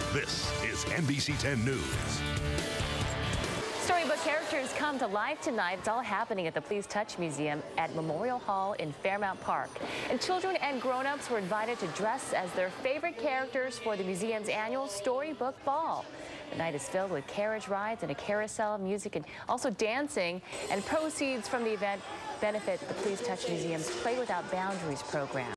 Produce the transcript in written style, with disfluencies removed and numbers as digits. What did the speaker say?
This is NBC 10 News. Storybook characters come to life tonight. It's all happening at the Please Touch Museum at Memorial Hall in Fairmount Park. And children and grown-ups were invited to dress as their favorite characters for the museum's annual Storybook Ball. The night is filled with carriage rides and a carousel, music, and also dancing. And proceeds from the event benefit the Please Touch Museum's Play Without Boundaries program.